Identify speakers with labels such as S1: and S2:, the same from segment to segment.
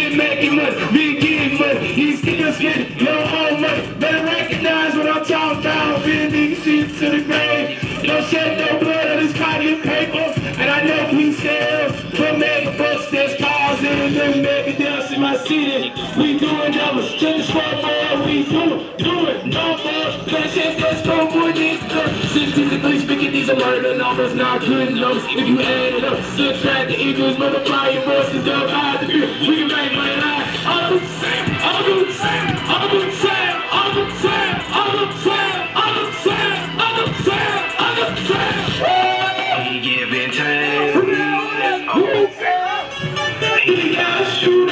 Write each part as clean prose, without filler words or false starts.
S1: been making money, been getting money. You still spending your own money. Better recognize what I'm talking about. Been niggas shit to the grave. Don't shed no blood on this cotton paper. And I know we sell for mega bucks. There's cars in them mega deals in my city. We doing numbers, just for more. We doing numbers. Cause shit that's go for this. Statistically speaking, these are murder numbers, not good numbers. If you add it up, subtract the equals, multiply your voice and double out the beer. We can make money live. All the same, all the same, all the same, all the same, all the same, all the same, all the same, all the same. He giving time. He got a shooter.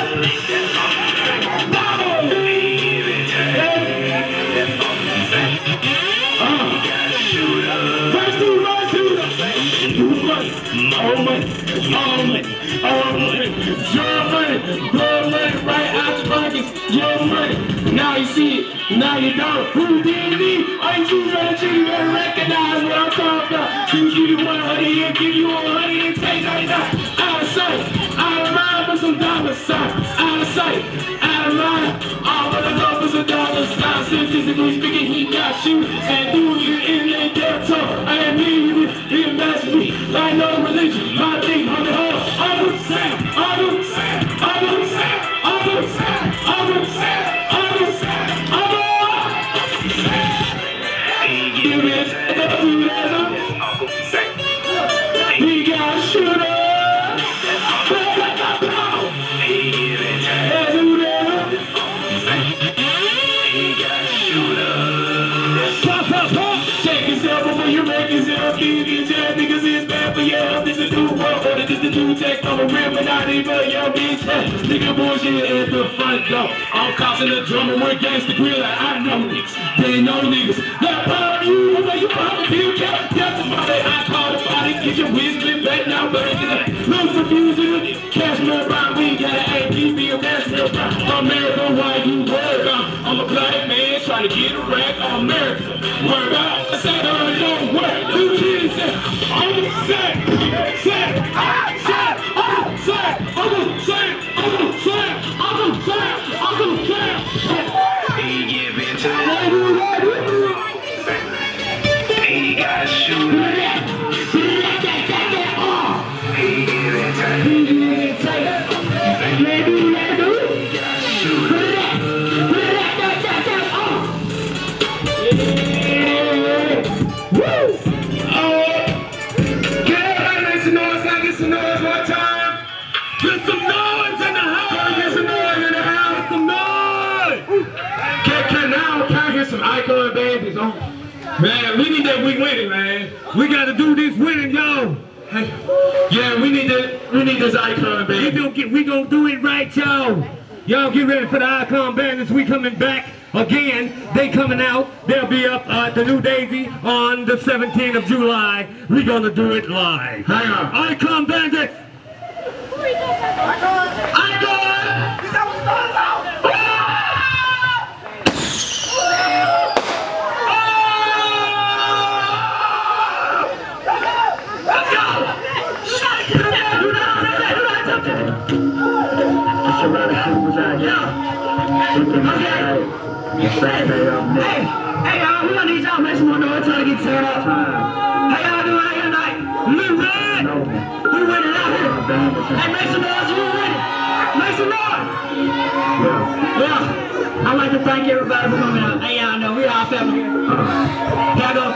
S1: All money, all money, all money, your money, blood money, right out your pockets, your money. Now you see it, now you don't. Who did me? Are you too rich? You better recognize what I'm talking about. You give you 100 and give you 100 and take 99. Out of sight, out of mind for some dollar signs. Out of sight, out of mind, all of the love for some dollar signs. Statistically speaking, he got you and do you in the ghetto. I am me, he mess me. I know religion, my thing, on the whole. I don't say, I don't say, I don't say, I don't say, I don't say, I don't say, I don't say. He give it the he got a shooter. He give it he got a shooter. Pop, pop, pop. Shake yourself before you make yourself. These niggas is bad for you. This is the new world order. This is the new tech. I'm a real monotony, but yo, bitch. Nigga bullshit at the front door. I'm causing the drummer with gangsta grill. I know niggas. They know niggas. Not part of you. Where you probably feel kept. Tell somebody I call the body. Get your whistling back now, but it's no confusion. Kashmir, we got an APB of Kashmir. America, why you work? I'm a black man trying to get a rack on America. Work out. I said, don't work. Do kids say, I'm the same. He give it to he got a shooter. He give it to he got a shooter. Woo! Can everybody make some noise? Can I get some noise one time? Get some noise in the house! Get some noise in the house! Some noise! Can I get some icon babies on? Man, we need that we winning, man. We gotta do this winning, y'all. Hey, yeah, we need this icon baby. We gonna do it right, y'all. Y'all get ready for the icon bandits. We coming back again. They coming out. They'll be up at the New Daisy on the 17th of July. We gonna do it live. Hang on. Icon bandits. Icon. Hey, y'all, we gonna need y'all make some more noise trying to get turned up. How y'all doing out here tonight? We win! We winning out here. Hey, make some noise, you winning. Make some noise! Yeah. I'd like to thank everybody for coming out. Hey, y'all know, we all family here. Y'all go.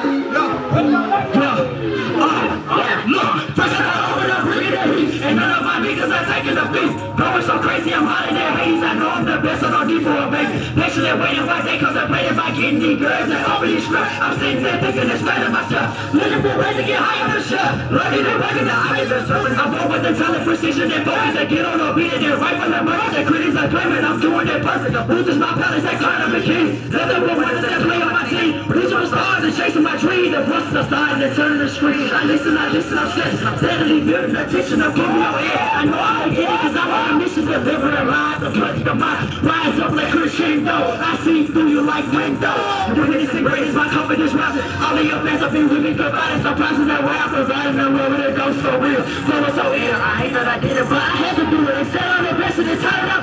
S1: Look, first of all, we're not bringing that heat. And none of my niggas are taking the beat. Going so crazy, I'm hot in their haze. I know I'm the best, so don't need for a base. Patiently waiting while they contemplating by getting these girls that overly stressed. I'm sitting there thinking and spreading myself. Looking for ways to get high on the shelf. Learning and working the eyes and service. I'm born with the talent, precision, and focus. That get on the beat and they're right from the murder. The critics are claiming I'm doing it perfect. The boost is my palace, that kind of a king. Nothing but winners that play on my team. Reaching the stars and chasing my dreams. The buses are starting to turn the screen. I listen, I'm stressed. I'm steadily building attention. I'm giving out air. I know I get it cause I'm on a mission to live in a life. The blessing of mine. Rise up like Christian though. I see through you like window. The witness and greatest, my confidence rising. All of your plans have been really good bodies. Some prices that way I provided them where it goes so real. Flow was so ill. I hate that I did it, but I had to do it. Instead of the best of the time.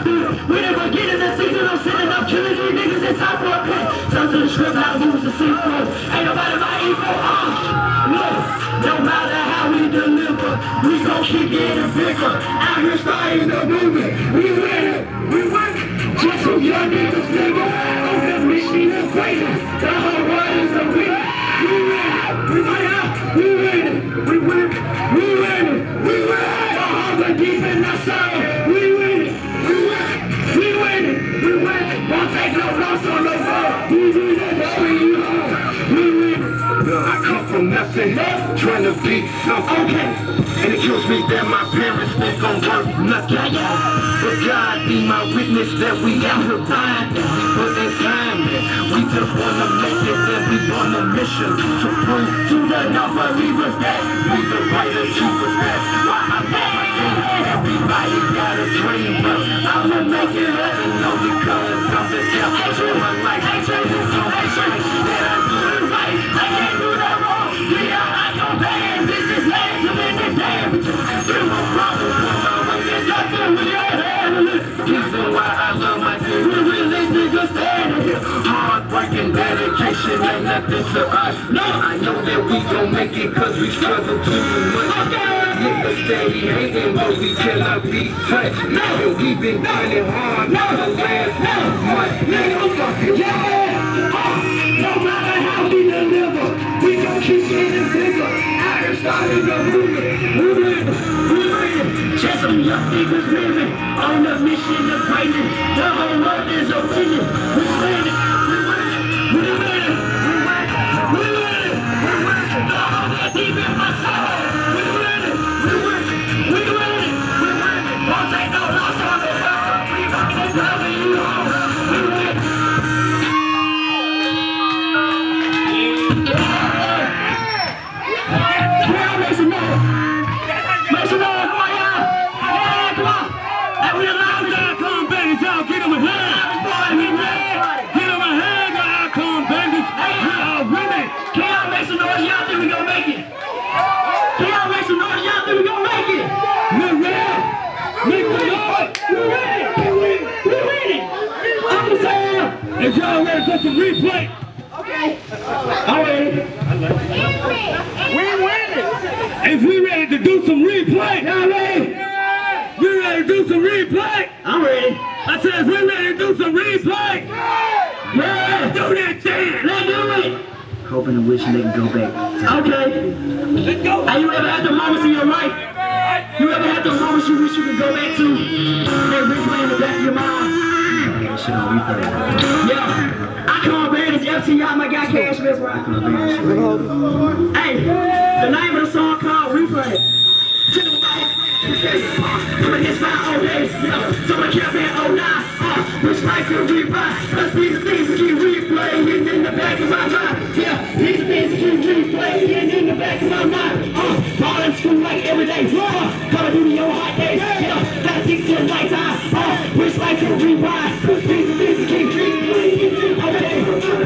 S1: We never get in the season, I'm sitting up killing these niggas in top of a pit. Some to the strip, how to lose the sequel. Ain't nobody my equal, look, no matter how we deliver, we gon' keep getting bigger. Out here starting the movement, we win it, we win it. Just some young niggas, nigga, on the mission is greater. The whole world is a winner. We win it, we win it, we win it, we win it, we win it, we win it. The hunger deep in the soul, we win it, we win it, we win it, we win it. Won't take no loss on the road. We win it, we win it.
S2: I come from nothing, trying to be something.
S1: Okay.
S2: And it kills me that my parents think I'm worth nothing. But God be my witness that we out here grinding. We put in time in. We just wanna make it, and we on a mission to prove to the non-believers that we the right achievers. That's why I got my dream. Everybody got a dream, but I'ma make it happen. No, because I'm the devil in my life. It's so strange that I do it right. I can't do that wrong. Yeah, I go bad. This is last of the damn. You're no problem. There's nothing we ain't handling. Reason why I love my team. We really niggas standing here. Hard work and dedication ain't nothing to us. No, I know that we gon' make it cause we struggle too much. Niggas steady hating but we cannot be touched. And we been grinding hard for the last month.
S1: Yeah, no matter how we deliver, we gon' keep getting bigger. Out here starting the movement, we win, we win. Just some young niggas living on the mission of greatness. The whole world is a winner. We win it, we win it, we win it, we win it, we win it, we win it. The hunger deep in my soul. We win it, we win it, we win it, we win it. Won't take no loss on the road. We gon' keep loving you home. We win it. Make some noise. Make some noise, come on, y'all. Yeah, come on. Hey, we alive, y'all. Come babies, y'all. Get them a hand. Boy, we ready. Get them a hand, y'all. Come babies. We are women. Can y'all make some noise? Y'all think we gonna make it? Can y'all make some noise? Y'all think we gonna make it? We're ready. Make some noise. We're ready. We're ready. I'm saying, if y'all ready for some replay. Okay. I'm ready. We winning. If we ready to do some replay, y'all ready? We ready to do some replay? I'm ready. I said, if we ready to do some replay, let's do that thing. Let's do it.
S3: Hoping and wishing they can go back.
S1: Okay.
S3: Let's go.
S1: Have you ever had the moments in your life? You ever had the moments you wish you could go back to? They replay in the back of your mind.
S3: Yeah, shit on replay.
S1: Yeah. I come bad as FTI, my guy Kashmir. Hey, the name of the song called Replay. Coming this 5 days, someone kept me 09. Which life could replay? Let's be the things that keep replaying in the back of my mind. Yeah, these things keep replaying in the back of my mind. Ball in school like every day. Gotta do your hot days. Yeah, gotta stick to the night time. Which life could rewind? These things that keep replaying. Okay.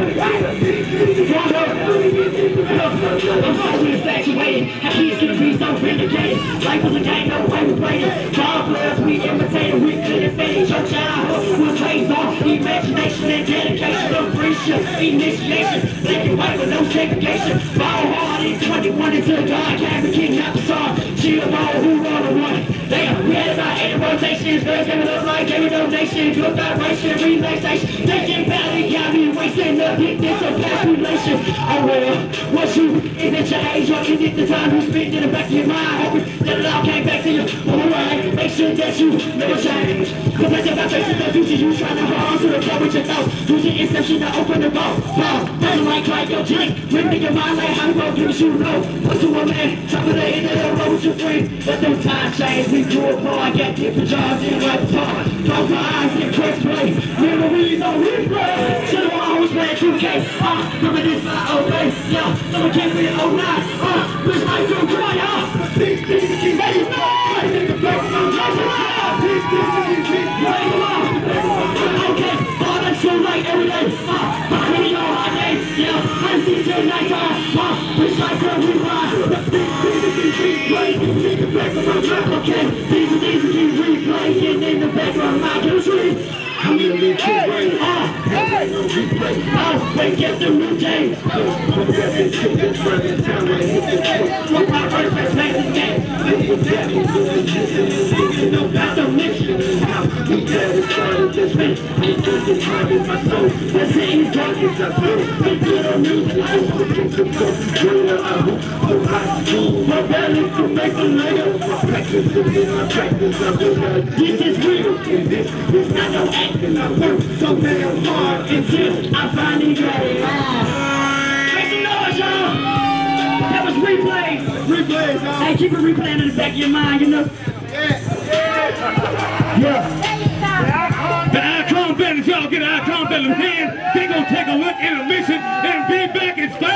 S1: I'm so infatuated. How kids can be so vindicated. Life was a game, no way we played it. Ball players, we imitated. We couldn't finish your childhood. We'll trade off imagination and dedication. Appreciation, initiation. Black and white with no segregation. Ball hard in 21 until God came and kidnapped the song. Chill ball, who run the one? Damn, we had about 8 rotations. Girls giving up like every donation. Good vibration, relaxation. Thinking about it, got me wasting up. Hit this a past relation. Oh well, what's you? Is it your age or is it the time you spent in the back of your mind? Hoping that it all came back to you. Alright, make sure that you never change. Cause that's about facing the future. You trying to hold on to the car with your thoughts. Using inception to open the ball. Doesn't like your drink. When in your mind like how you gon' give a shoe low. Put to a man, top of the end of the road with your friend. But no time change, we grew apart. Got different jobs in right apart. Close my eyes and press play. Memories on replay. Should've always playing 2K. Remember this by obey. Yeah, someone came with 09. Which life don't cry out. These things that keep making noise. In the back of my life. These things that keep playing along. Okay, all that's so like every day. Behind your hot days. Yeah, I see till nighttime. Which life don't rewind. These things that keep playing. In the back of my life. Okay, these are things that keep replaying in the back of my mind.
S2: I'm in the kid brain.
S1: Wake up the new day.
S2: Got this shit that's running town right hit the truck.
S1: With my first best man today.
S2: With that, we doing this and we thinking about the mission and how we gotta start this thing. We thinking hard in my soul.
S1: The city's dark
S2: It's a flow.
S1: We do the music.
S2: Just looking to go. Where I hope to high school.
S1: My belly to make a layup.
S2: Practice in my practice. I feel like
S1: This is real.
S2: and this is
S1: Not no acting. I work so damn hard until I finally got it out. Make some noise, y'all. That was replays.
S2: replays, y'all.
S1: Hey, keep it replaying in the back of your mind, you know? Yeah.
S4: The icon band, if y'all get an icon band in hand, they gonna take a look, intermission, and be back in 5